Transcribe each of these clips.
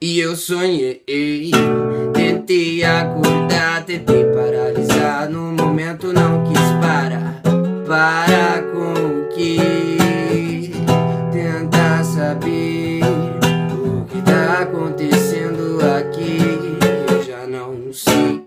E eu sonhei, tentei acordar, tentei paralisar. No momento não quis parar com o que? Tentar saber o que tá acontecendo aqui. Eu já não sei.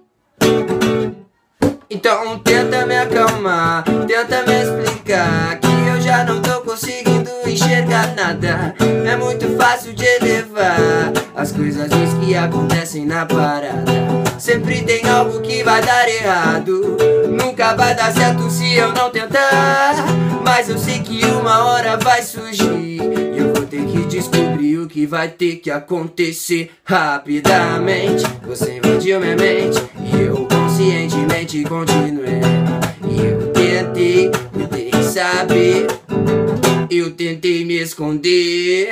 Então tenta me acalmar, tenta me explicar que eu já não tô conseguindo enxergar nada. É muito fácil de elevar as coisas ruins que acontecem na parada. Sempre tem algo que vai dar errado, nunca vai dar certo se eu não tentar. Mas eu sei que uma hora vai surgir e eu vou ter que descobrir o que vai ter que acontecer rapidamente. Você invadiu minha mente e eu conscientemente continuei. E eu tentei saber. Eu tentei me esconder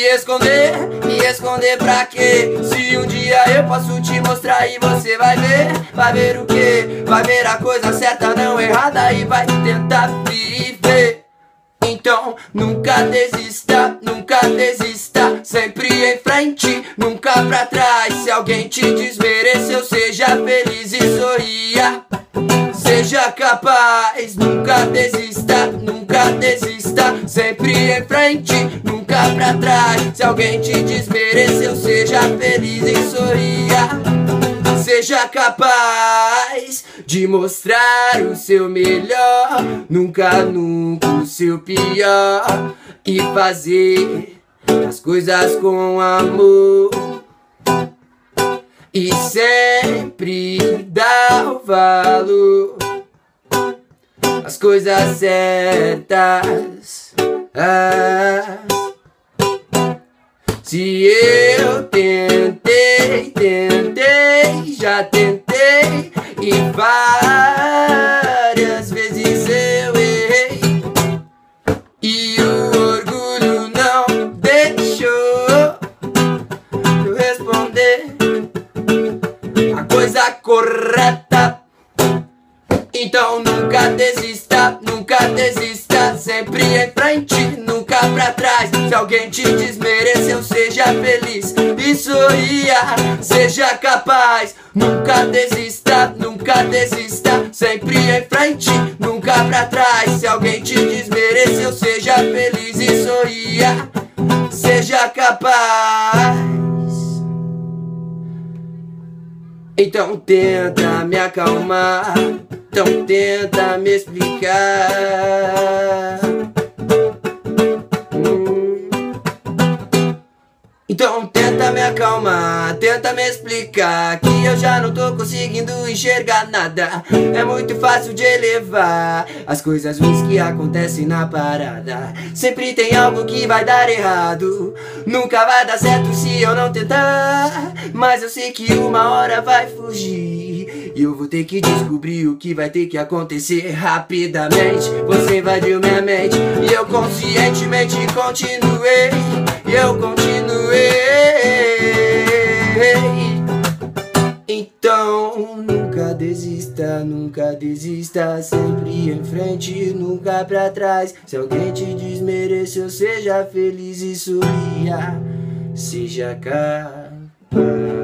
pra quê? Se um dia eu posso te mostrar e você vai ver o quê? Vai ver a coisa certa, não errada e vai tentar viver. Então nunca desista, sempre em frente, nunca pra trás. Se alguém te desmereceu, seja feliz e sorria. Seja capaz, nunca desista, sempre em frente, nunca pra trás. Se alguém te desmereceu, seja feliz e sorria. Seja capaz de mostrar o seu melhor, nunca o seu pior. E fazer as coisas com amor. E sempre dar o valor às coisas certas. Se eu tentei, já tentei e várias vezes eu errei. E o orgulho não deixou eu responder a coisa correta. Então nunca desista, sempre em frente, nunca pra trás. Se alguém te desmereceu, seja feliz e sorria. Seja capaz, nunca desista, sempre em frente, nunca pra trás. Se alguém te desmereceu, seja feliz e sorria. Seja capaz. Então tenta me acalmar, então tenta me explicar. Então tenta me acalmar, tenta me explicar que eu já não tô conseguindo enxergar nada. É muito fácil de elevar as coisas ruins que acontecem na parada. Sempre tem algo que vai dar errado, nunca vai dar certo se eu não tentar. Mas eu sei que uma hora vai fugir e eu vou ter que descobrir o que vai ter que acontecer rapidamente. Você invadiu minha mente e eu conscientemente continuei. Então nunca desista, sempre em frente, nunca pra trás. Se alguém te desmereceu, seja feliz e sorria. Seja capaz.